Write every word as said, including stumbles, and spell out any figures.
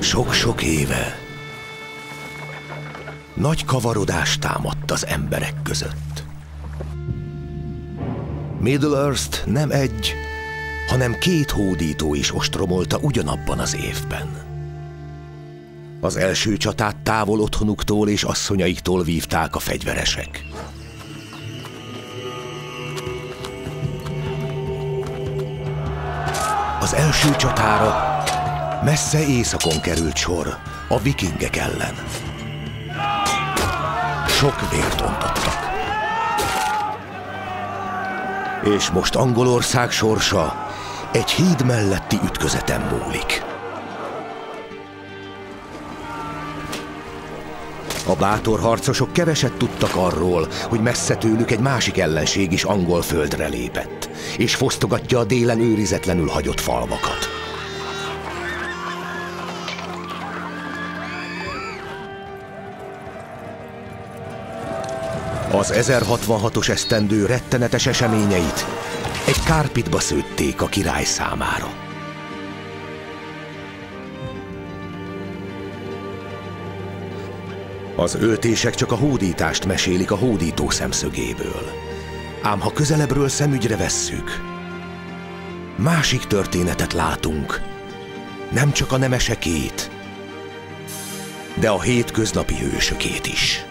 Sok-sok éve nagy kavarodás támadt az emberek között. Middle-earth nem egy, hanem két hódító is ostromolta ugyanabban az évben. Az első csatát távol otthonuktól és asszonyaiktól vívták a fegyveresek. Az első csatára messze északon került sor, a vikingek ellen. Sok vért ontottak. És most Angolország sorsa egy híd melletti ütközeten múlik. A bátor harcosok keveset tudtak arról, hogy messze tőlük egy másik ellenség is angol földre lépett, és fosztogatja a délen őrizetlenül hagyott falvakat. Az ezerhatvanhatos esztendő rettenetes eseményeit egy kárpitba szőtték a király számára. Az öltések csak a hódítást mesélik a hódító szemszögéből. Ám ha közelebbről szemügyre vesszük, másik történetet látunk, nem csak a nemesekét, de a hétköznapi hősökét is.